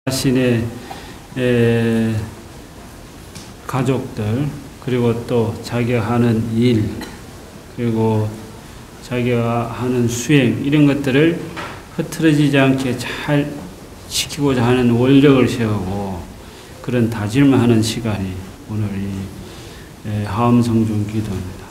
자신의 가족들, 그리고 또 자기가 하는 일, 그리고 자기가 하는 수행, 이런 것들을 흐트러지지 않게 잘 지키고자 하는 원력을 세우고 그런 다짐을 하는 시간이 오늘 이 하엄성중 기도입니다.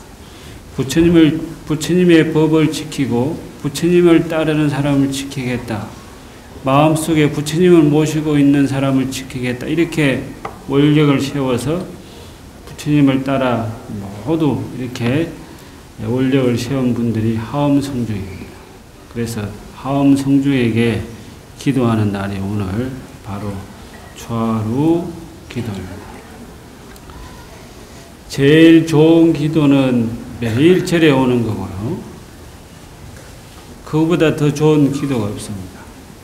부처님의 법을 지키고 부처님을 따르는 사람을 지키겠다. 마음속에 부처님을 모시고 있는 사람을 지키겠다. 이렇게 원력을 세워서 부처님을 따라 모두 이렇게 원력을 세운 분들이 하엄성중입니다. 그래서 하엄성중에게 기도하는 날이 오늘 바로 초하루 기도입니다. 제일 좋은 기도는 매일 절에 오는 거고요. 그거보다 더 좋은 기도가 없습니다.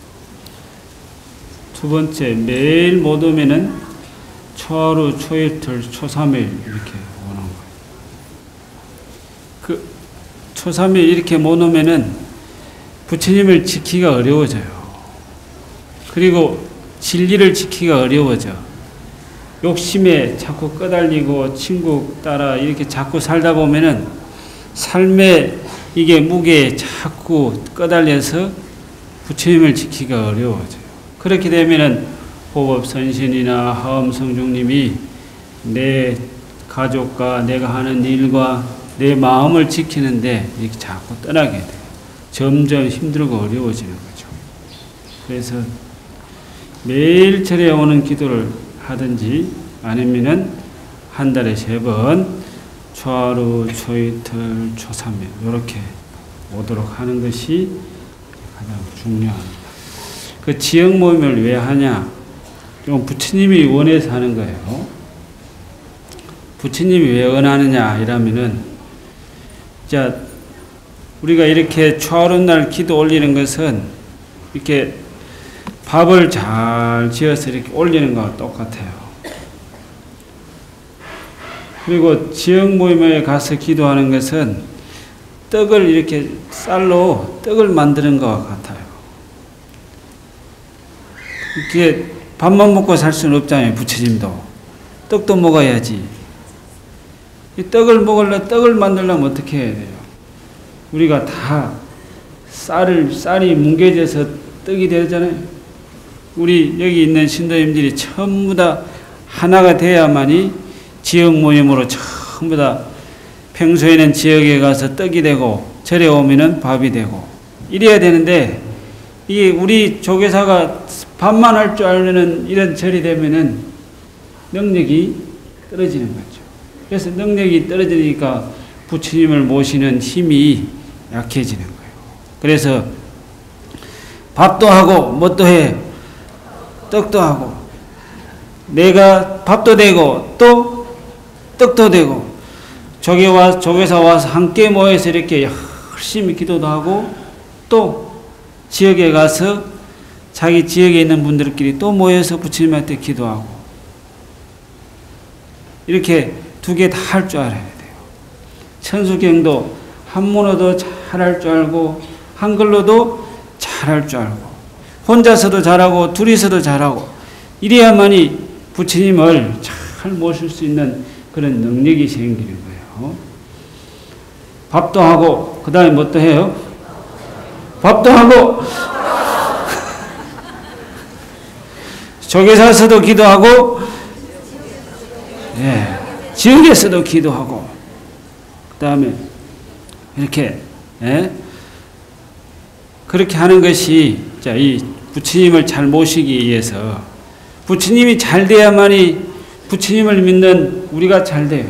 두 번째, 매일 못 오면은 초하루, 초이틀, 초삼일 이렇게 오는 거예요. 그 초삼일 이렇게 못 오면은 부처님을 지키기가 어려워져요. 그리고 진리를 지키기가 어려워져. 욕심에 자꾸 끄달리고 친구 따라 이렇게 자꾸 살다 보면은 삶의 이게 무게에 자꾸 끄달려서 부처님을 지키기가 어려워져요. 그렇게 되면은 호법선신이나 하엄성중님이 내 가족과 내가 하는 일과 내 마음을 지키는데 이렇게 자꾸 떠나게 돼요. 점점 힘들고 어려워지는 거죠. 그래서 매일 절에 오는 기도를 하든지 아니면은 한 달에 3번 초하루, 초이틀, 초삼일 이렇게 오도록 하는 것이 가장 중요합니다. 그 지역 모임을 왜 하냐? 부처님이 원해서 하는 거예요. 부처님이 왜 원하느냐 이러면은, 자, 우리가 이렇게 초하루 날 기도 올리는 것은 이렇게 밥을 잘 지어서 이렇게 올리는 거와 똑같아요. 그리고 지역 모임에 가서 기도하는 것은 떡을 이렇게 쌀로 떡을 만드는 것과 같아요. 이렇게 밥만 먹고 살 수는 없잖아요. 부처님도 떡도 먹어야지. 이 떡을 먹으려면 떡을 만들려면 어떻게 해야 돼요? 우리가 다 쌀이 뭉개져서 떡이 되잖아요. 우리 여기 있는 신도님들이 전부 다 하나가 돼야만이 지역 모임으로 전부 다 평소에는 지역에 가서 떡이 되고 절에 오면은 밥이 되고 이래야 되는데, 이게 우리 조계사가 밥만 할 줄 알면은 이런 절이 되면은 능력이 떨어지는 거죠. 그래서 능력이 떨어지니까 부처님을 모시는 힘이 약해지는 거예요. 그래서 밥도 하고 뭣도 해. 떡도 하고 내가 밥도 되고 또 떡도 되고 조계사 와서 함께 모여서 이렇게 열심히 기도도 하고 또 지역에 가서 자기 지역에 있는 분들끼리 또 모여서 부처님한테 기도하고 이렇게 두 개 다 할 줄 알아야 돼요. 천수경도 한문어도 잘할 줄 알고 한글로도 잘할 줄 알고 혼자서도 잘하고 둘이서도 잘하고 이래야만이 부처님을 잘 모실 수 있는 그런 능력이 생기는 거예요. 밥도 하고 그 다음에 뭣도 해요? 밥도 하고 조계사에서도 기도하고 지역에서도 기도하고 그 다음에 이렇게 그렇게 하는 것이 자, 이 부처님을 잘 모시기 위해서 부처님이 잘 돼야만이 부처님을 믿는 우리가 잘 돼요.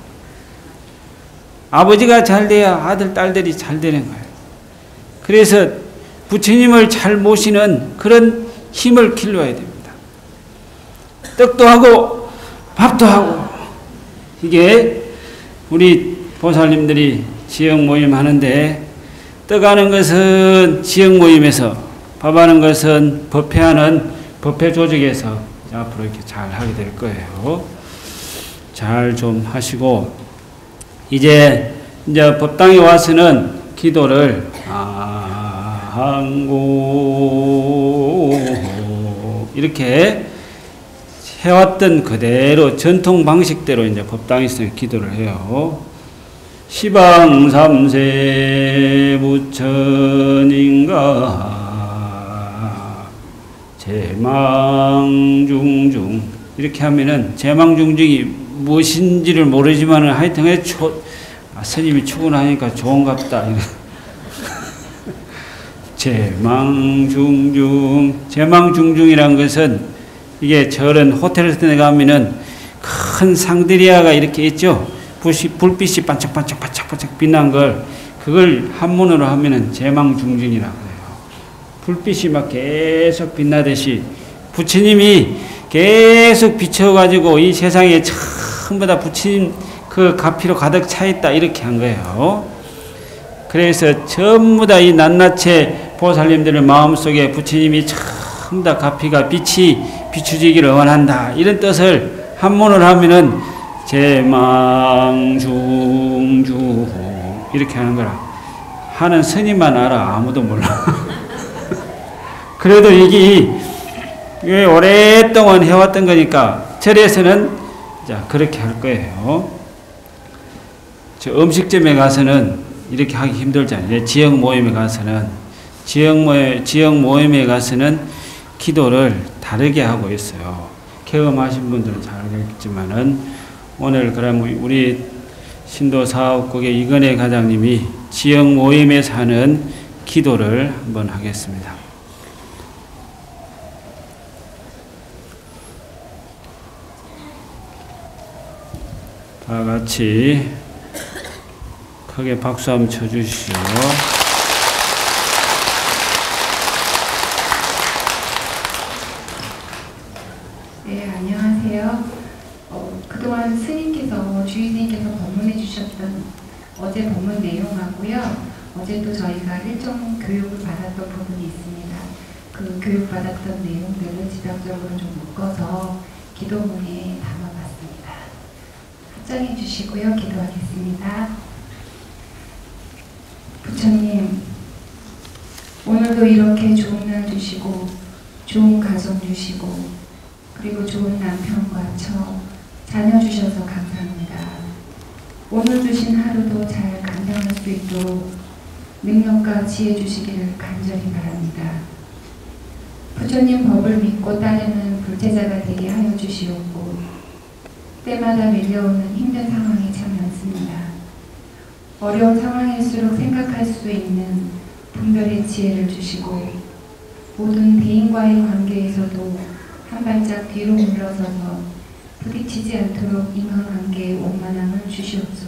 아버지가 잘 돼야 아들, 딸들이 잘 되는 거예요. 그래서 부처님을 잘 모시는 그런 힘을 길러야 됩니다. 떡도 하고 밥도 하고 이게 우리 보살님들이 지역 모임 하는데 떡하는 것은 지역 모임에서 밥하는 것은 법회하는 법회 조직에서 앞으로 이렇게 잘 하게 될 거예요. 잘 좀 하시고 이제 법당에 와서는 기도를 아항고 이렇게 해왔던 그대로 전통 방식대로 이제 법당에서 기도를 해요. 시방 삼세 부처님과 제망중중 이렇게 하면은 제망중중이 무엇인지를 모르지만은 하여튼 스님이 출근하니까 좋은갑다. 제망중중이란 것은 이게 저런 호텔 같은 데 가면은 큰 상드리아가 이렇게 있죠. 불빛이 반짝반짝 빛난 걸, 그걸 한문으로 하면은 제망중중이라고 해요. 불빛이 막 계속 빛나듯이 부처님이 계속 비춰가지고 이 세상에 전부 다 부처님 그 가피로 가득 차 있다, 이렇게 한 거예요. 그래서 전부 다 이 낱낱이 보살님들의 마음속에 부처님이 전부 다 가피가 빛이 비추지기를 원한다, 이런 뜻을 한문으로 하면은 제망중주 이렇게 하는 거라. 하는 스님만 알아. 아무도 몰라. 그래도 이게 오랫동안 해왔던 거니까 절에서는 자 그렇게 할 거예요. 저 음식점에 가서는 이렇게 하기 힘들잖아요. 지역 모임에 가서는 기도를 다르게 하고 있어요. 경험하신 분들은 잘 알겠지만은 오늘 그럼 우리 신도 사업국의 이건혜 과장님이 지역 모임에서 하는 기도를 한번 하겠습니다. 다 같이 크게 박수 한번 쳐주시죠. 네, 안녕하세요. 그동안 스님께서, 주인님께서 법문해 주셨던 어제 법문 내용하고요. 어제도 저희가 일정 교육을 받았던 부분이 있습니다. 그 교육받았던 내용들을 집약적으로 좀 묶어서 기도문에 담아봤습니다. 합장해 주시고요. 기도하겠습니다. 부처님, 오늘도 이렇게 좋은 날 주시고 좋은 가정 주시고 그리고 좋은 남편과 자녀 주셔서 감사합니다. 오늘 주신 하루도 잘 감당할 수 있도록 능력과 지혜 주시기를 간절히 바랍니다. 부처님 법을 믿고 따르는 불제자가 되게 하여 주시옵고 때마다 밀려오는 힘든 상황이 참 많습니다. 어려운 상황일수록 생각할 수 있는 분별의 지혜를 주시고 모든 대인과의 관계에서도 한 발짝 뒤로 물러서서 부딪히지 않도록 인간관계의 원만함을 주시옵소서.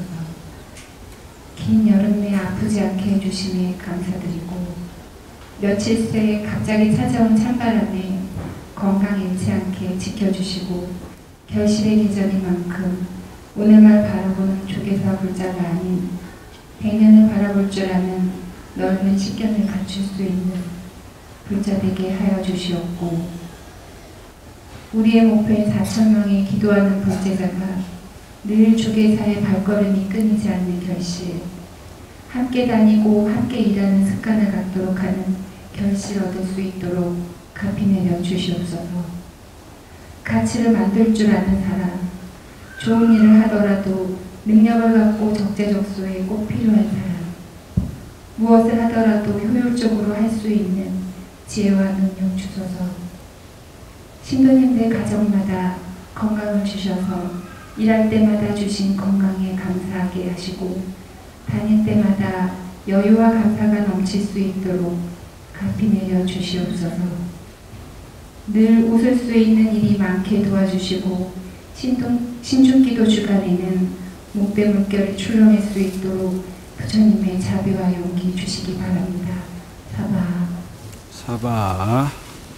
긴 여름 내 아프지 않게 해주심에 감사드리고 며칠 새 갑자기 찾아온 찬바람에 건강 잃지 않게 지켜주시고 결실의 계절인 만큼 오늘만 바라보는 조계사 불자가 아닌 백년을 바라볼 줄 아는 넓은 식견을 갖출 수 있는 불자 되게 하여 주시옵고 우리의 목표인 4,000명이 기도하는 불제자가 늘 조계사의 발걸음이 끊이지 않는 결실, 함께 다니고 함께 일하는 습관을 갖도록 하는 결실 얻을 수 있도록 가피 내려 주시옵소서. 가치를 만들 줄 아는 사람, 좋은 일을 하더라도 능력을 갖고 적재적소에 꼭 필요한 사람, 무엇을 하더라도 효율적으로 할 수 있는 지혜와 능력 주소서. 신도님들 가정마다 건강을 주셔서 일할 때마다 주신 건강에 감사하게 하시고 다닐 때마다 여유와 감사가 넘칠 수 있도록 가피 내려 주시옵소서. 늘 웃을 수 있는 일이 많게 도와주시고 신중기도 주간에는 목대 물결이 출렁일 수 있도록 부처님의 자비와 용기 주시기 바랍니다. 사바.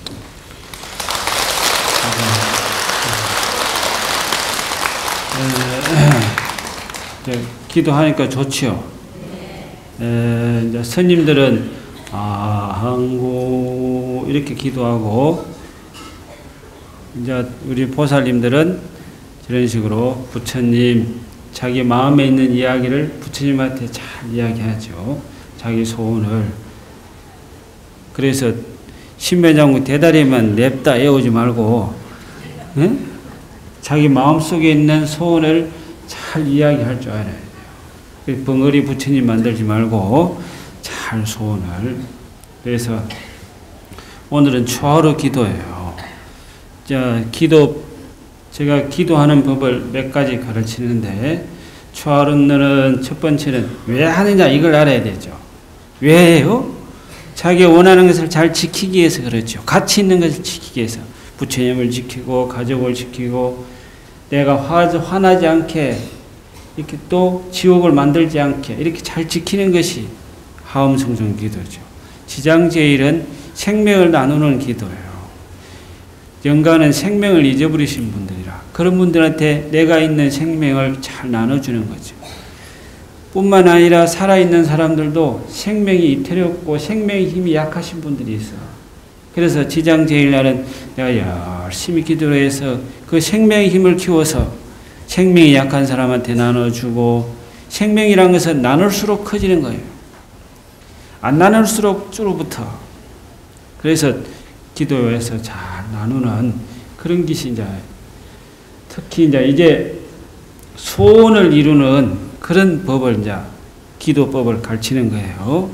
기도하니까 좋지요. 이제 스님들은 아항고 이렇게 기도하고 이제 우리 보살님들은 이런 식으로 부처님 자기 마음에 있는 이야기를 부처님한테 잘 이야기하죠. 자기 소원을. 그래서 신매장구 대다리만 냅다 애우지 말고, 예? 자기 마음속에 있는 소원을 잘 이야기할 줄 알아야 돼요. 벙어리 부처님 만들지 말고 잘 소원을. 그래서 오늘은 초하루 기도예요. 자, 제가 기도하는 법을 몇 가지 가르치는데, 초하루는 첫 번째는 왜 하느냐 이걸 알아야 되죠. 왜요? 자기가 원하는 것을 잘 지키기 위해서 그렇죠. 가치 있는 것을 지키기 위해서. 부처님을 지키고 가족을 지키고 내가 화나지 않게 이렇게 또 지옥을 만들지 않게 이렇게 잘 지키는 것이 하엄성성 기도죠. 지장제일은 생명을 나누는 기도예요. 영가는 생명을 잊어버리신 분들이라 그런 분들한테 내가 있는 생명을 잘 나눠주는 거죠. 뿐만 아니라 살아있는 사람들도 생명이 이태롭고 생명의 힘이 약하신 분들이 있어. 그래서 지장제일날은 내가 열심히 기도를 해서 그 생명의 힘을 키워서 생명이 약한 사람한테 나눠주고, 생명이란 것은 나눌수록 커지는 거예요. 안 나눌수록 줄어붙어. 그래서 기도에서 잘 나누는 그런 것이 특히 이제 소원을 이루는 그런 법을 기도법을 가르치는 거예요.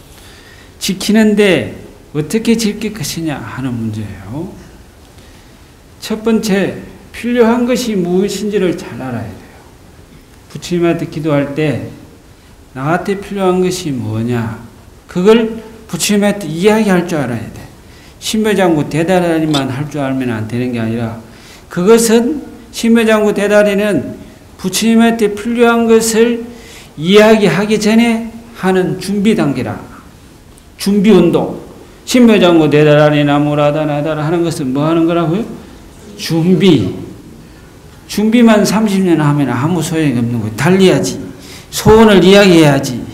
지키는데 어떻게 지킬 것이냐 하는 문제예요. 첫 번째, 필요한 것이 무엇인지를 잘 알아야 돼요. 부처님한테 기도할 때 나한테 필요한 것이 뭐냐, 그걸 부처님한테 이야기할 줄 알아야 돼. 신묘장구 대다리만 할 줄 알면 안 되는 게 아니라, 그것은 신묘장구 대다리는 부처님한테 필요한 것을 이야기하기 전에 하는 준비 단계라. 준비 운동. 신묘장구 대다리 나무라다 나다라 하는 것은 뭐 하는 거라고요? 준비. 준비만 30년 하면 아무 소용이 없는 거예요. 달려야지. 소원을 이야기해야지.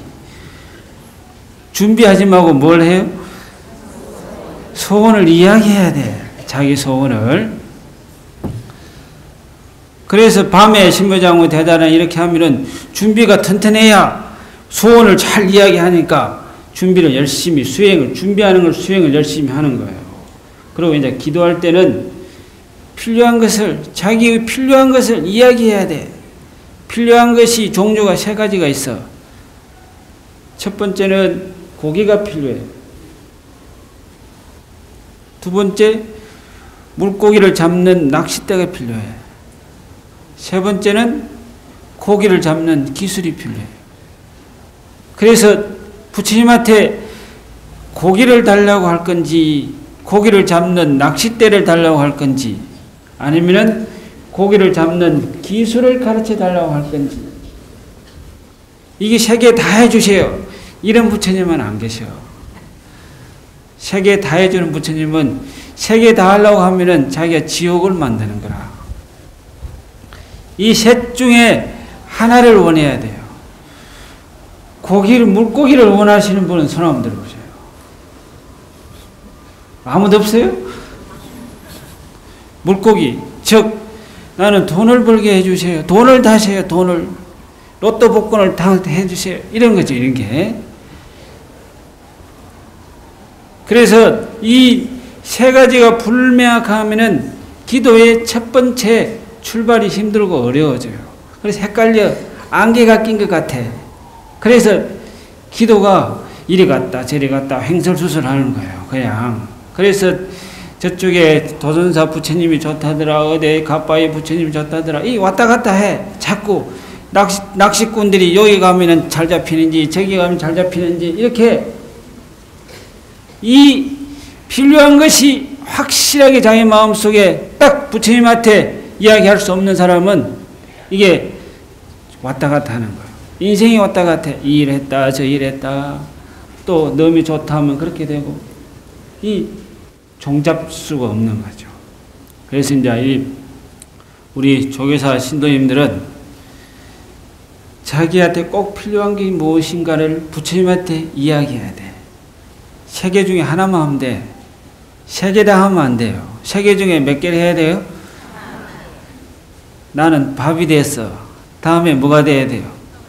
준비하지 말고 뭘 해요? 소원을 이야기해야 돼. 자기 소원을. 그래서 밤에 신묘장구 대다리 이렇게 하면은 준비가 튼튼해야 소원을 잘 이야기하니까 준비를 열심히 준비하는 걸 수행을 열심히 하는 거예요. 그리고 이제 기도할 때는 자기 필요한 것을 이야기해야 돼. 필요한 것이 종류가 3가지가 있어. 첫 번째는 고기가 필요해. 두 번째, 물고기를 잡는 낚싯대가 필요해. 세 번째는 고기를 잡는 기술이 필요해. 그래서 부처님한테 고기를 달라고 할 건지, 고기를 잡는 낚싯대를 달라고 할 건지, 아니면은 고기를 잡는 기술을 가르쳐 달라고 할 건지, 이게 3개 다 해주세요. 이런 부처님은 안 계셔. 3개 다 해주는 부처님은 3개 다 하려고 하면은 자기가 지옥을 만드는 거라. 이 셋 중에 하나를 원해야 돼요. 물고기를 원하시는 분은 손 한번 들어보세요. 아무도 없어요? 물고기, 즉 나는 돈을 벌게 해주세요. 돈을 다세요. 돈을. 로또 복권을 다 해주세요. 이런 거죠. 이런 게. 그래서 이 3가지가 불명확하면은 기도의 첫 번째 출발이 힘들고 어려워져요. 그래서 헷갈려. 안개가 낀 것 같아. 그래서 기도가 이리 갔다 저리 갔다 횡설수설 하는 거예요. 그냥. 그래서 저쪽에 도전사 부처님이 좋다더라, 어디 가빠이 부처님이 좋다더라, 이 왔다 갔다 해. 자꾸 낚시꾼들이 여기 가면은 잘 잡히는지 저기 가면 잘 잡히는지, 이렇게 이 필요한 것이 확실하게 자기 마음속에 딱 부처님한테 이야기할 수 없는 사람은 이게 왔다 갔다 하는 거예요. 인생이 왔다 갔다. 이 일 했다 저 일 했다, 또 너무 좋다 하면 그렇게 되고, 이 종잡 수가 없는 거죠. 그래서 이제 우리 조교사 신도님들은 자기한테 꼭 필요한 게 무엇인가를 부처님한테 이야기해야 돼. 3개 중에 하나만 하면 돼. 3개 다 하면 안 돼요. 3개 중에 몇 개를 해야 돼요? 나는 밥이 됐어. 다음에 뭐가 돼야 돼요?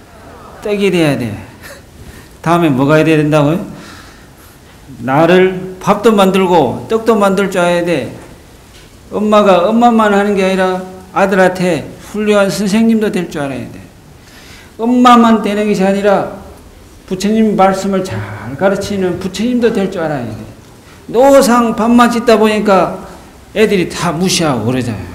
떡이 돼야 돼. 다음에 뭐가 돼야 된다고요? 나를 밥도 만들고 떡도 만들 줄 알아야 돼. 엄마가 엄마만 하는 게 아니라 아들한테 훌륭한 선생님도 될 줄 알아야 돼. 엄마만 되는 것이 아니라 부처님 말씀을 잘 가르치는 부처님도 될 줄 알아야 돼. 노상 밥만 짓다 보니까 애들이 다 무시하고 그러잖아요.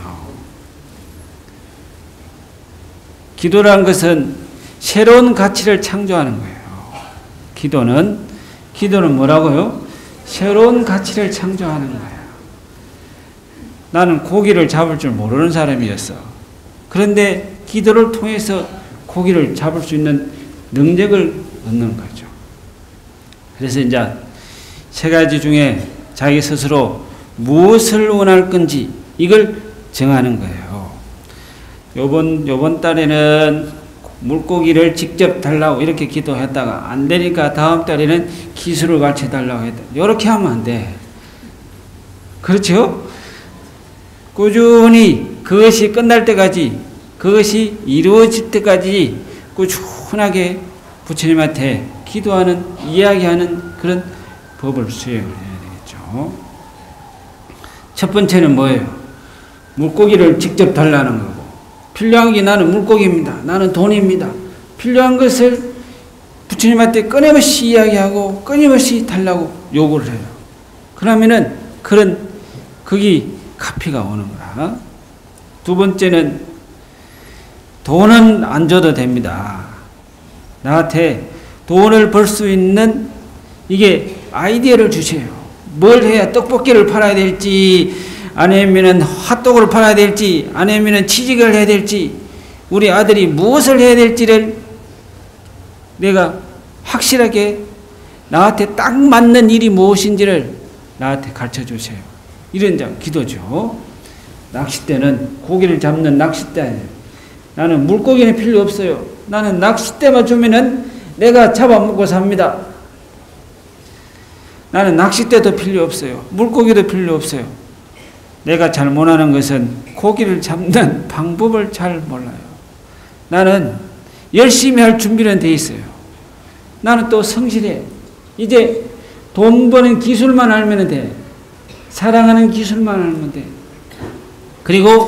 기도라는 것은 새로운 가치를 창조하는 거예요. 기도는 뭐라고요? 새로운 가치를 창조하는 거예요. 나는 고기를 잡을 줄 모르는 사람이었어. 그런데 기도를 통해서 고기를 잡을 수 있는 능력을 얻는 거죠. 그래서 이제 세 가지 중에 자기 스스로 무엇을 원할 건지 이걸 정하는 거예요. 요번 달에는 물고기를 직접 달라고 이렇게 기도했다가 안 되니까 다음 달에는 기술을 같이 달라고 했다. 이렇게 하면 안 돼. 그렇죠? 꾸준히 그것이 끝날 때까지, 그것이 이루어질 때까지 꾸준하게 부처님한테 기도하는, 이야기하는 그런 법을 수행을 해야 되겠죠. 첫 번째는 뭐예요? 물고기를 직접 달라는 거고, 필요한 게 나는 물고기입니다. 나는 돈입니다. 필요한 것을 부처님한테 끊임없이 이야기하고 끊임없이 달라고 요구를 해요. 그러면은 거기 카피가 오는 거라. 두 번째는 돈은 안 줘도 됩니다. 나한테 돈을 벌 수 있는 이게 아이디어를 주세요. 뭘 해야 떡볶이를 팔아야 될지, 아니면은 핫도그를 팔아야 될지, 아니면은 취직을 해야 될지, 우리 아들이 무엇을 해야 될지를 내가 확실하게 나한테 딱 맞는 일이 무엇인지를 나한테 가르쳐 주세요. 이런 기도죠. 낚싯대는 고기를 잡는 낚싯대 아니에요. 나는 물고기는 필요 없어요. 나는 낚싯대만 주면은 내가 잡아먹고 삽니다. 나는 낚싯대도 필요 없어요. 물고기도 필요 없어요. 내가 잘 못하는 것은 고기를 잡는 방법을 잘 몰라요. 나는 열심히 할 준비는 돼 있어요. 나는 또 성실해. 이제 돈 버는 기술만 알면 돼. 사랑하는 기술만 알면 돼. 그리고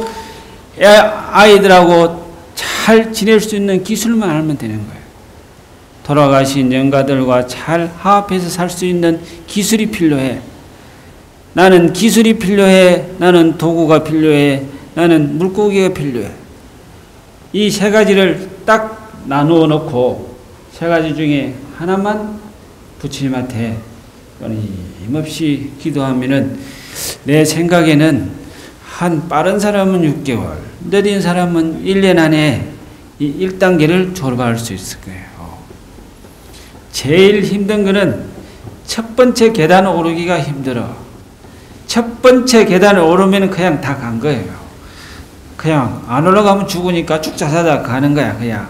아이들하고 잘 지낼 수 있는 기술만 알면 되는 거예요. 돌아가신 영가들과 잘 화합해서 살 수 있는 기술이 필요해. 나는 기술이 필요해. 나는 도구가 필요해. 나는 물고기가 필요해. 이 세 가지를 딱 나누어 놓고 세 가지 중에 하나만 부처님한테 끊임없이 기도하면은 내 생각에는 한 빠른 사람은 6개월, 느린 사람은 1년 안에 이 1단계를 졸업할 수 있을 거예요. 제일 힘든 거는 첫 번째 계단 오르기가 힘들어. 첫 번째 계단을 오르면 그냥 다 간 거예요. 그냥 안 올라가면 죽으니까 쭉 자사자 가는 거야, 그냥.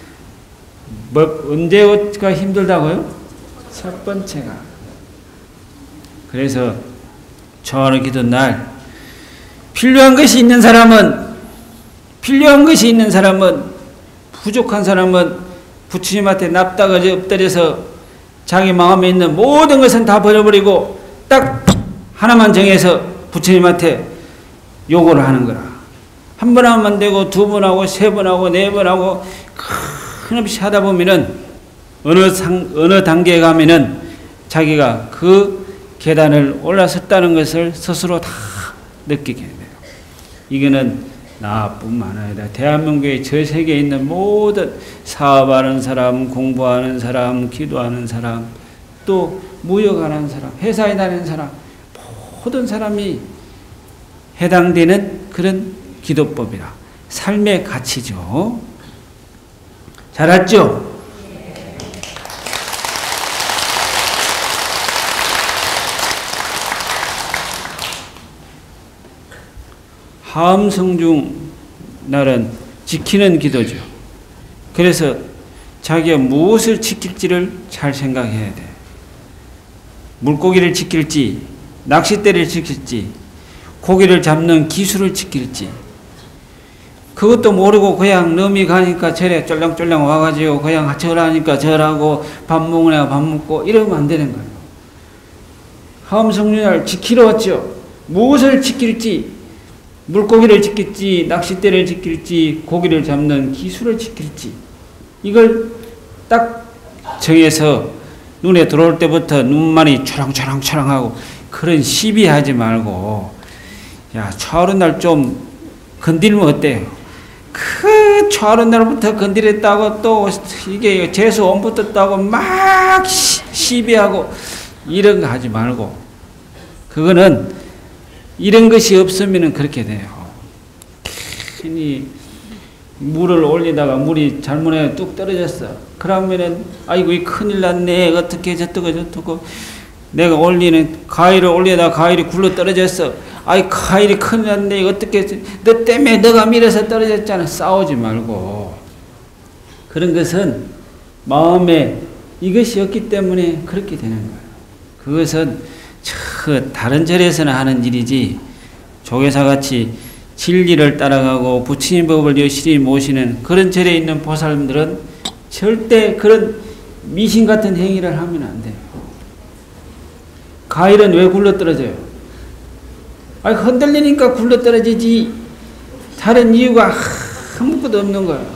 언제가 힘들다고요? 첫 번째가. 그래서 저하는 기도 날, 필요한 것이 있는 사람은, 부족한 사람은 부처님한테 납다가 엎드려서 자기 마음에 있는 모든 것은 다 버려버리고 딱 하나만 정해서 부처님한테 요구를 하는 거라. 한 번 하면 안 되고 두 번 하고 세 번 하고 네 번 하고 끊임없이 하다 보면은 어느 단계에 가면은 자기가 그 계단을 올라섰다는 것을 스스로 다 느끼게 돼요. 이거는 나뿐만 아니라 대한민국의 전 세계에 있는 모든 사업하는 사람, 공부하는 사람, 기도하는 사람, 또 무역하는 사람, 회사에 다니는 사람, 모든 사람이 해당되는 그런 기도법이라. 삶의 가치죠. 잘 알죠? 하음성중 날은 지키는 기도죠. 그래서 자기가 무엇을 지킬지를 잘 생각해야 돼. 물고기를 지킬지, 낚싯대를 지킬지, 고기를 잡는 기술을 지킬지. 그것도 모르고 그냥 넘이 가니까 절에 쫄랑쫄랑 와가지고 그냥 절하니까 절하고 밥 먹으니까 밥 먹고 이러면 안 되는 거예요. 함성윤활 지키러 왔죠. 무엇을 지킬지, 물고기를 지킬지, 낚싯대를 지킬지, 고기를 잡는 기술을 지킬지, 이걸 딱 정해서 눈에 들어올 때부터 눈만이 초랑초랑초랑하고 그런 시비하지 말고, 야, 초하룻 날 좀 건들면 어때요? 그 초하룻 날부터 건드렸다고 또 이게 재수 온 붙었다고 막 시비하고 이런 거 하지 말고, 그거는 이런 것이 없으면 그렇게 돼요. 괜히 물을 올리다가 물이 잘못해 뚝 떨어졌어. 그러면은 아이고 이 큰일 났네. 어떻게 저쩌고 내가 올리는 가위를 올리다가 가위를 굴러 떨어졌어. 아이 가위를 큰일 났네. 어떻게 너 때문에 너가 밀어서 떨어졌잖아. 싸우지 말고. 그런 것은 마음에 이것이 없기 때문에 그렇게 되는 거예요. 그것은 다른 절에서는 하는 일이지, 조계사같이 진리를 따라가고 부처님 법을 여실히 모시는 그런 절에 있는 보살님들은 절대 그런 미신 같은 행위를 하면 안 돼요. 가일은 왜 굴러 떨어져요? 아니, 흔들리니까 굴러 떨어지지. 다른 이유가 아무것도 없는 거예요.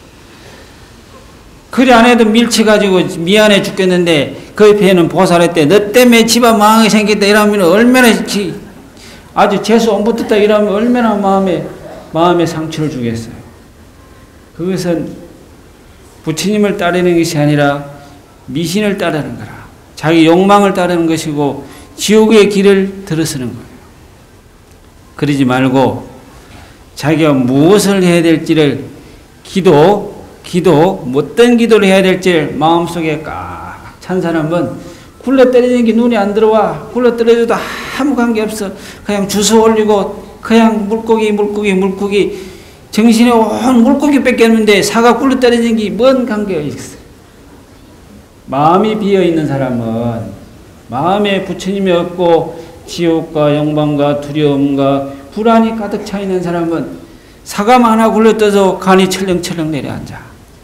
그리 안 해도 밀쳐가지고 미안해 죽겠는데 그 옆에는 보살했대. 너 때문에 집안 망하게 생겼다 이러면 얼마나 아주 재수 안 붙었다 이러면 얼마나 마음에 상처를 주겠어요. 그것은 부처님을 따르는 것이 아니라 미신을 따르는 거라. 자기 욕망을 따르는 것이고 지옥의 길을 들어서는 거예요. 그러지 말고 자기가 무엇을 해야 될지를 기도, 어떤 기도를 해야 될지를 마음속에 꽉 찬 사람은 굴러 떨어지는 게 눈이 안 들어와. 굴러 떨어져도 아무 관계 없어. 그냥 주워 올리고 그냥 물고기 정신에 온 물고기 뺏겼는데 사가 굴러 떨어지는 게 뭔 관계가 있어. 마음이 비어있는 사람은 마음에 부처님이 없고 지옥과 영광과 두려움과 불안이 가득 차 있는 사람은 사감 하나 굴러떠서 간이 철렁철렁 내려앉아.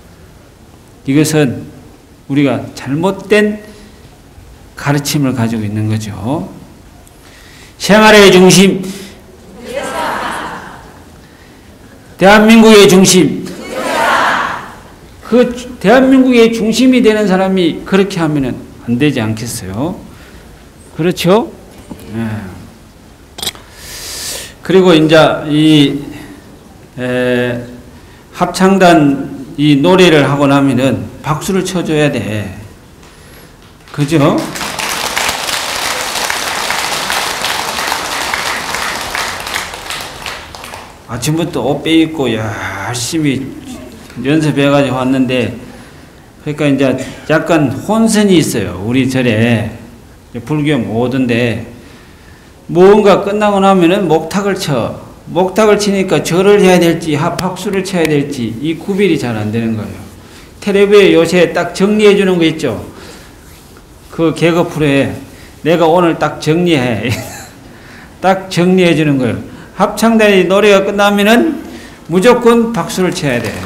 이것은 우리가 잘못된 가르침을 가지고 있는 거죠. 생활의 중심, 대한민국의 중심, 그 대한민국의 중심이 되는 사람이 그렇게 하면 안 되지 않겠어요? 그렇죠? 네. 그리고 이제 합창단 이 노래를 하고 나면은 박수를 쳐줘야 돼. 그죠? 아침부터 옷 빼입고 열심히 연습해가지고 왔는데, 그러니까 이제 약간 혼선이 있어요. 우리 절에. 불교 모든데, 뭔가 끝나고 나면은 목탁을 쳐. 목탁을 치니까 절을 해야 될지, 박수를 쳐야 될지, 이 구별이 잘 안 되는 거예요. 텔레비에 요새 딱 정리해 주는 거 있죠? 그 개그 프로에 내가 오늘 딱 정리해. 딱 정리해 주는 거예요. 합창단이 노래가 끝나면은 무조건 박수를 쳐야 돼.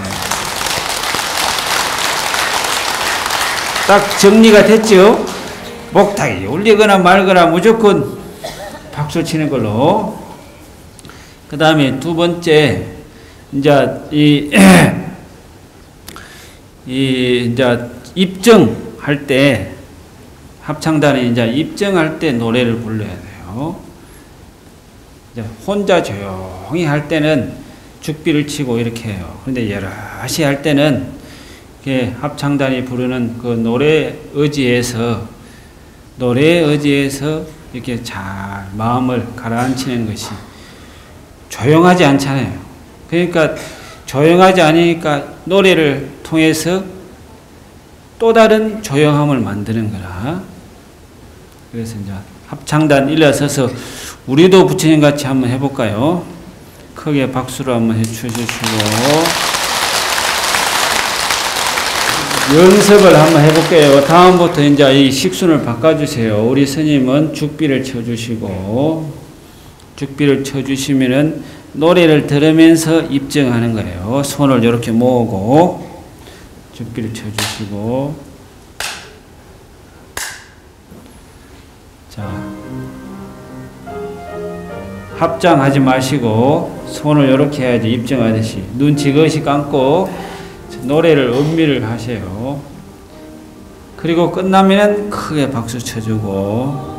딱 정리가 됐죠? 목탁이 울리거나 말거나 무조건 박수 치는 걸로. 그 다음에 두 번째, 이제 이제 입정할 때, 합창단이 이제 입정할 때 노래를 불러야 돼요. 이제 혼자 조용히 할 때는 죽비를 치고 이렇게 해요. 그런데 여럿이 할 때는 합창단이 부르는 그 노래에 의지해서 이렇게 잘 마음을 가라앉히는 것이 조용하지 않잖아요. 그러니까 조용하지 않으니까 노래를 통해서 또 다른 조용함을 만드는 거라. 그래서 이제 합창단 일어서서 우리도 부처님 같이 한번 해볼까요? 크게 박수로 한번 해주시고 연습을 한번 해볼게요. 다음부터 이제 이 식순을 바꿔주세요. 우리 스님은 죽비를 쳐주시고, 죽비를 쳐주시면은 노래를 들으면서 입증하는 거예요. 손을 이렇게 모으고 죽비를 쳐주시고, 자. 합장하지 마시고 손을 이렇게 해야지 입증하듯이 눈 지그시 감고 노래를 음미를 하세요. 그리고 끝나면 크게 박수 쳐주고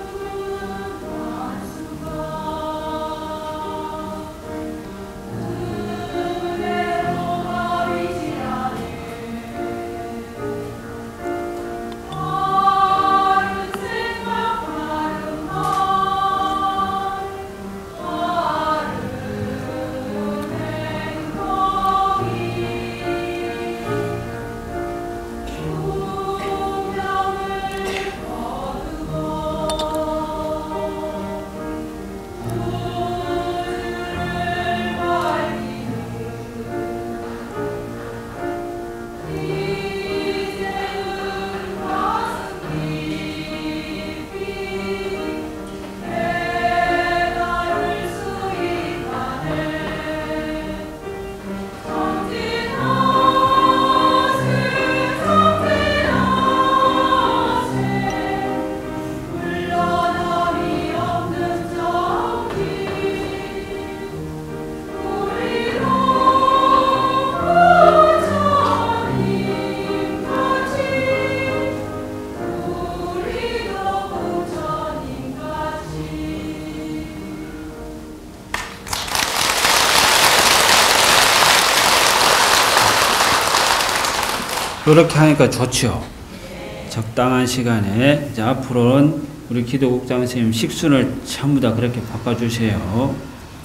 그렇게 하니까 좋죠. 적당한 시간에 이제 앞으로는 우리 기도국장 선생님 식순을 전부 다 그렇게 바꿔주세요.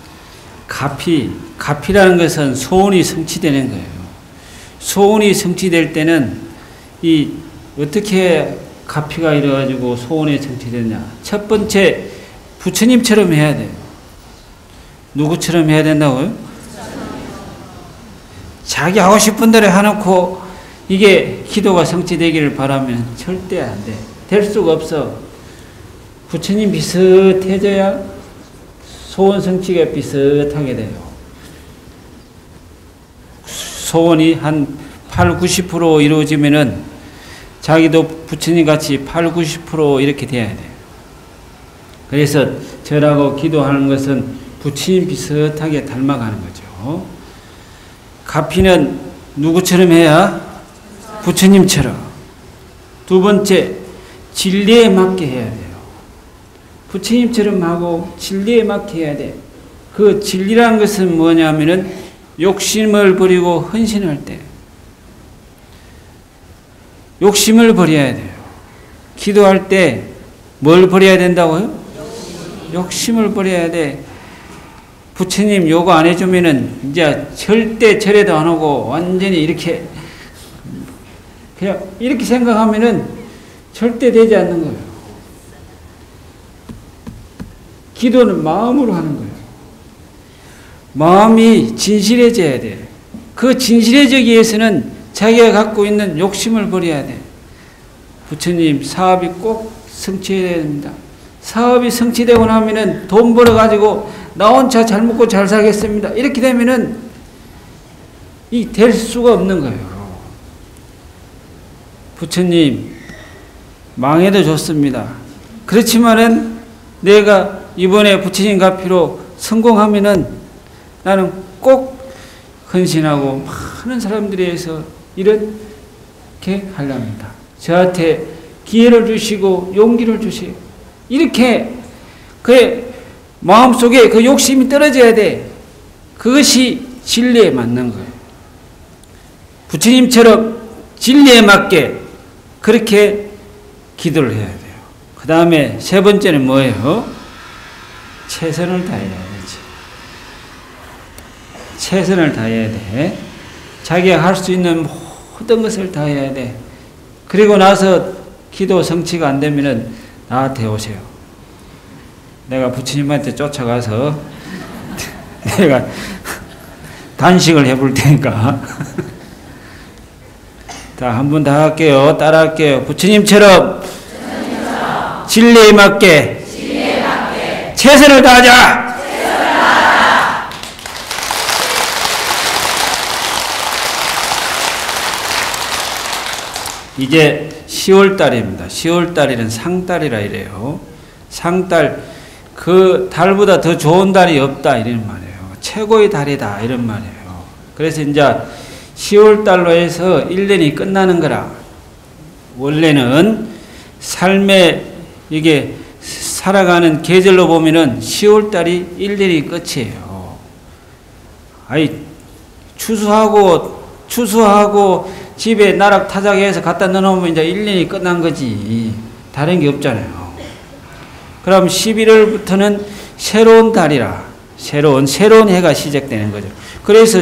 가피라는 것은 소원이 성취되는 거예요. 소원이 성취될 때는 이 어떻게 가피가 이루어지고 소원이 성취되느냐. 첫 번째 부처님처럼 해야 돼요. 누구처럼 해야 된다고요? 자기 하고 싶은 대로 해놓고 이게 기도가 성취되기를 바라면 절대 안 돼. 될 수가 없어. 부처님 비슷해져야 소원 성취가 비슷하게 돼요. 소원이 한 8, 90% 이루어지면은 자기도 부처님 같이 8, 90% 이렇게 돼야 돼요. 그래서 절하고 기도하는 것은 부처님 비슷하게 닮아가는 거죠. 가피는 누구처럼 해야? 부처님처럼. 두 번째, 진리에 맞게 해야 돼요. 부처님처럼 하고 진리에 맞게 해야 돼. 그 진리라는 것은 뭐냐면은 욕심을 버리고 헌신할 때. 욕심을 버려야 돼요. 기도할 때 뭘 버려야 된다고요? 욕심을 버려야 돼. 부처님 요거 안 해주면은 이제 절대 절에도 안 오고 완전히 이렇게 그냥 이렇게 생각하면은 절대 되지 않는 거예요. 기도는 마음으로 하는 거예요. 마음이 진실해져야 돼. 그 진실해지기 위해서는 자기가 갖고 있는 욕심을 버려야 돼. 부처님 사업이 꼭 성취해야 됩니다. 사업이 성취되고 나면은 돈 벌어가지고 나 혼자 잘 먹고 잘 살겠습니다. 이렇게 되면은 이 될 수가 없는 거예요. 부처님 망해도 좋습니다. 그렇지만은 내가 이번에 부처님 가피로 성공하면은 나는 꼭 헌신하고 많은 사람들에 의해서 이렇게 하렵니다. 저한테 기회를 주시고 용기를 주세요. 이렇게 그 마음속에 그 욕심이 떨어져야 돼. 그것이 진리에 맞는 거예요. 부처님처럼 진리에 맞게 그렇게 기도를 해야 돼요. 그 다음에 세 번째는 뭐예요? 최선을 다해야 되지. 최선을 다해야 돼. 자기가 할 수 있는 모든 것을 다해야 돼. 그리고 나서 기도 성취가 안 되면은 나한테 오세요. 내가 부처님한테 쫓아가서 내가 단식을 해볼 테니까. 자, 한 번 다 할게요. 따라 할게요. 부처님처럼 진리에 맞게 최선을 다하자. 이제 10월 달입니다. 10월 달에는 상달이라 이래요. 상달, 그 달보다 더 좋은 달이 없다 이런 말이에요. 최고의 달이다 이런 말이에요. 그래서 이제 10월 달로 해서 1년이 끝나는 거라. 원래는 삶의 이게 살아가는 계절로 보면은 10월 달이 1년이 끝이에요. 아이 추수하고 집에 나락타작해서 갖다 넣어놓으면 이제 1년이 끝난 거지. 다른 게 없잖아요. 그럼 11월부터는 새로운 달이라. 새로운 해가 시작되는 거죠. 그래서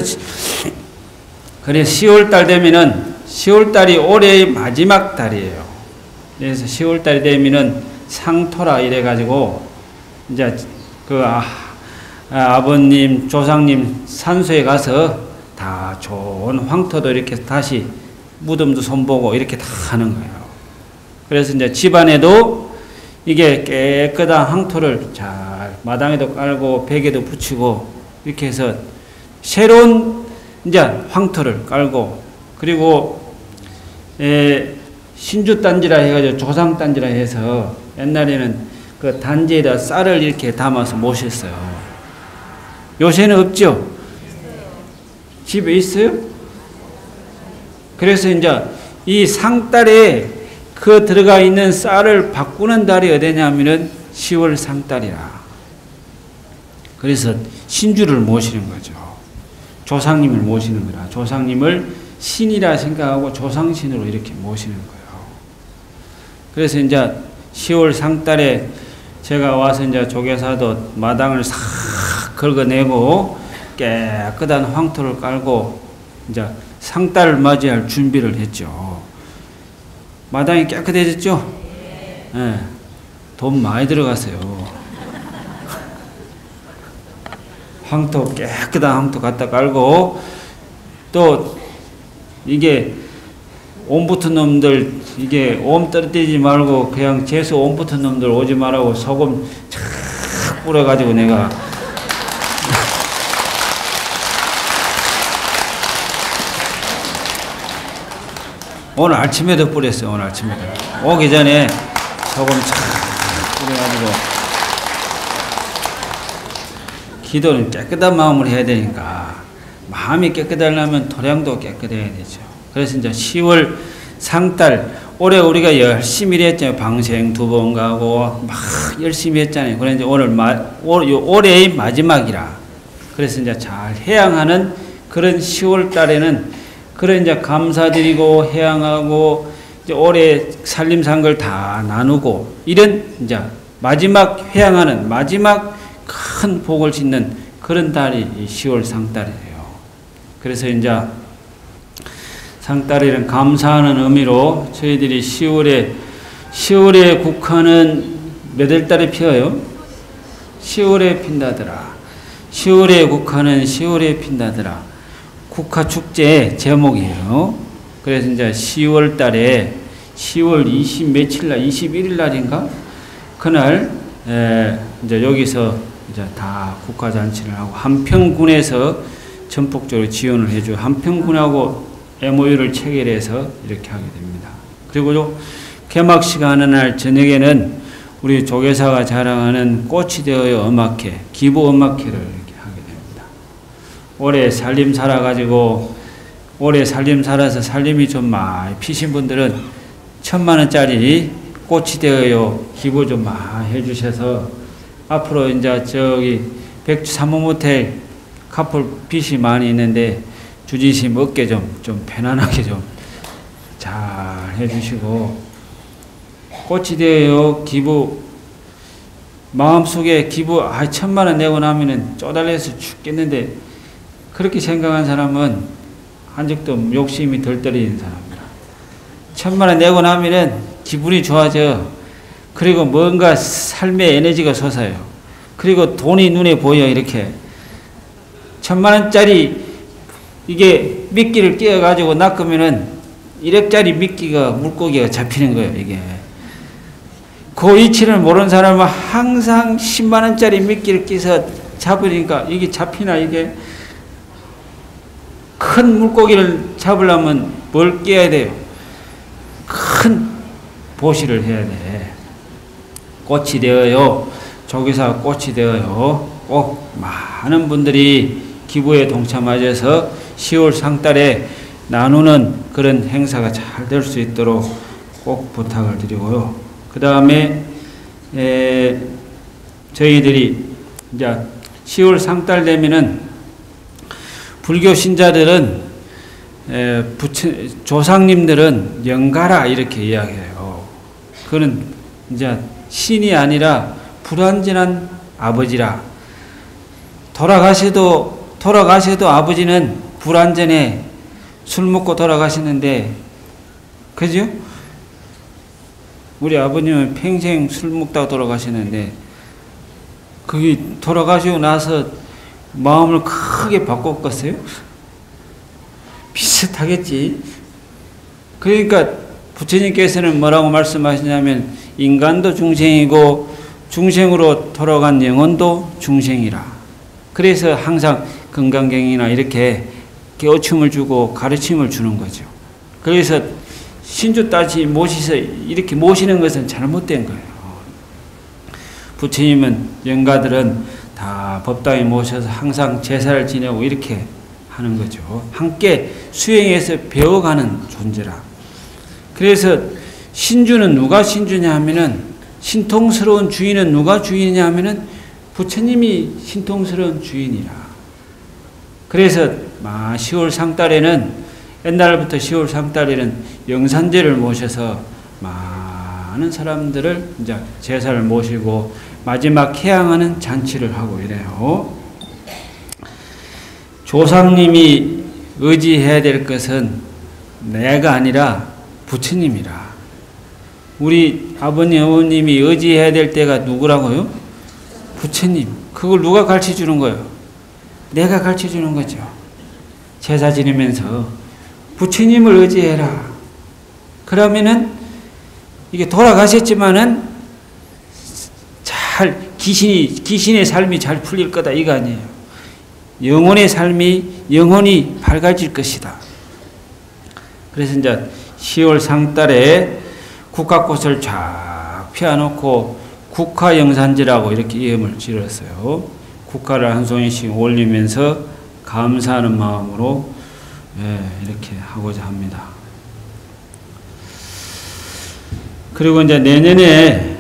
10월 달 되면은 10월 달이 올해의 마지막 달이에요. 그래서 10월 달이 되면은 상토라 이래 가지고 이제 그 아버님, 조상님 산소에 가서 다 좋은 황토도 이렇게 다시 무덤도 손보고 이렇게 다 하는 거예요. 그래서 이제 집안에도 이게 깨끗한 황토를 잘 마당에도 깔고 벽에도 붙이고 이렇게 해서 새로운 이제 황토를 깔고 그리고 신주 단지라 해가지고 조상 단지라 해서 옛날에는 그 단지에다 쌀을 이렇게 담아서 모셨어요. 요새는 없죠? 집에 있어요? 그래서 이제 이 상달에 그 들어가 있는 쌀을 바꾸는 달이 어디냐면은 10월 상달이라. 그래서 신주를 모시는 거죠. 조상님을 모시는 거라. 조상님을 신이라 생각하고 조상신으로 이렇게 모시는 거예요. 그래서 이제 10월 상달에 제가 와서 이제 조계사도 마당을 싹 긁어내고 깨끗한 황토를 깔고 이제 상달을 맞이할 준비를 했죠. 마당이 깨끗해졌죠? 네. 돈 많이 들어갔어요. 황토, 깨끗한 황토 갖다 깔고, 또, 이게, 옴 붙은 놈들, 이게 옴 떨어뜨리지 말고, 그냥 재수 옴 붙은 놈들 오지 말라고 소금 착 뿌려가지고 내가, 오늘 아침에도 뿌렸어요. 오늘 아침에도. 오기 전에 소금 착 뿌려가지고 기도는 깨끗한 마음으로 해야 되니까 마음이 깨끗하려면 토량도 깨끗해야 되죠. 그래서 이제 10월 상달 올해 우리가 열심히 했잖아요. 방생 2번 가고 막 열심히 했잖아요. 그런데 오늘 올해의 마지막이라. 그래서 이제 잘 해양하는 그런 10월 달에는 그래 이제 감사드리고 해양하고 이제 올해 살림 산 걸 다 나누고 이런 이제 마지막 해양하는 마지막 큰 복을 짓는 그런 달이 10월 상달이에요. 그래서 이제 상달에는 감사하는 의미로 저희들이 10월에 국화는 몇 월 달에 피어요? 10월에 핀다더라. 10월에 국화는 10월에 핀다더라. 국화 축제 제목이에요. 그래서 이제 10월 달에 10월 20 며칠 날 21일 날인가 그날 이제 여기서 이제 다 국화 잔치를 하고 한평군에서 전폭적으로 지원을 해주고 한평군하고 MOU를 체결해서 이렇게 하게 됩니다. 그리고 개막식 하는 날 저녁에는 우리 조계사가 자랑하는 꽃이 되어요 음악회, 기부 음악회를 이렇게 하게 됩니다. 올해 살림 살아가지고 올해 살림 살아서 살림이 좀 많이 피신 분들은 1,000만 원짜리 꽃이 되어요 기부 좀 많이 해주셔서 앞으로 이제 저기 백주 삼호모텔 카풀 빚이 많이 있는데 주지심 어깨 좀 편안하게 좀 잘 해주시고 꽃이 되어요 기부 마음속에 기부 1,000만 원 내고 나면은 쪼달려서 죽겠는데 그렇게 생각한 사람은 한 적도 욕심이 덜 떨어지는 사람이다. 1,000만 원 내고 나면은 기분이 좋아져. 그리고 뭔가 삶의 에너지가 솟아요. 그리고 돈이 눈에 보여 이렇게. 1,000만 원짜리 이게 미끼를 끼워가지고 낚으면은 1억짜리 미끼가 물고기가 잡히는 거예요 이게. 그 이치를 모르는 사람은 항상 10만 원짜리 미끼를 끼서 잡으니까 이게 잡히나 이게. 큰 물고기를 잡으려면 뭘 끼워야 돼요? 큰 보시를 해야 돼. 꽃이 되어요. 조계사 꽃이 되어요. 꼭 많은 분들이 기부에 동참하셔서 10월 상달에 나누는 그런 행사가 잘 될 수 있도록 꼭 부탁을 드리고요. 그 다음에 저희들이 이제 10월 상달 되면은 불교 신자들은 조상님들은 영가라 이렇게 이야기해요. 그는 이제 신이 아니라 불완전한 아버지라. 돌아가셔도 아버지는 불완전해. 술 먹고 돌아가시는데, 그죠? 우리 아버님은 평생 술 먹다가 돌아가시는데, 그게 돌아가시고 나서 마음을 크게 바꿨겠어요? 비슷하겠지. 그러니까 부처님께서는 뭐라고 말씀하시냐면, 인간도 중생이고 중생으로 돌아간 영혼도 중생이라. 그래서 항상 건강경이나 이렇게 깨우침을 주고 가르침을 주는 거죠. 그래서 신주 따지 모시서 이렇게 모시는 것은 잘못된 거예요. 부처님은 영가들은 다 법당에 모셔서 항상 제사를 지내고 이렇게 하는 거죠. 함께 수행해서 배워가는 존재라. 그래서 신주는 누가 신주냐 하면은, 신통스러운 주인은 누가 주인이냐 하면은 부처님이 신통스러운 주인이라. 그래서 10월 상달에는, 옛날부터 10월 상달에는 영산제를 모셔서 많은 사람들을 이제 제사를 모시고 마지막 해양하는 잔치를 하고 이래요. 조상님이 의지해야 될 것은 내가 아니라 부처님이라. 우리 아버님, 어머님이 의지해야 될 때가 누구라고요? 부처님. 그걸 누가 가르쳐 주는 거예요? 내가 가르쳐 주는 거죠. 제사 지내면서 부처님을 의지해라. 그러면은 이게 돌아가셨지만은 잘 귀신의 삶이 잘 풀릴 거다 이거 아니에요. 영혼의 삶이 영원히 밝아질 것이다. 그래서 이제 10월 상달에 국화꽃을 쫙 피워놓고 국화영산제라고 이렇게 이름을 지었어요. 국화를 한 송이씩 올리면서 감사하는 마음으로 이렇게 하고자 합니다. 그리고 이제 내년에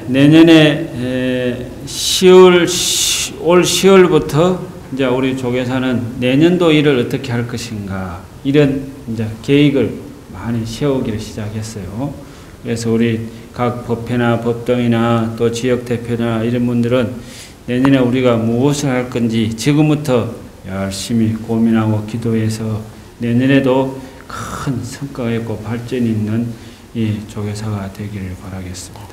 올 10월부터 이제 우리 조계사는 내년도 일을 어떻게 할 것인가 이런 이제 계획을 많이 세우기를 시작했어요. 그래서 우리 각 법회나 법당이나 또 지역 대표나 이런 분들은 내년에 우리가 무엇을 할 건지 지금부터 열심히 고민하고 기도해서 내년에도 큰 성과가 있고 발전이 있는 이 조계사가 되기를 바라겠습니다.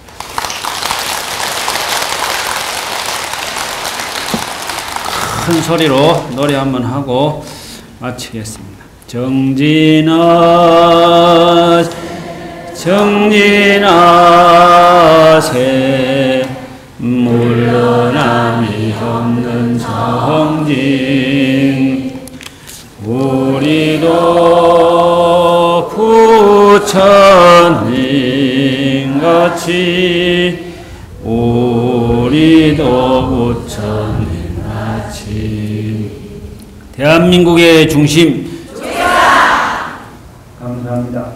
큰 소리로 노래 한번 하고 마치겠습니다. 정진하세 물러남이 없는 성진 우리도 부처님같이 우리도 부처님같이 대한민국의 중심 감사합니다.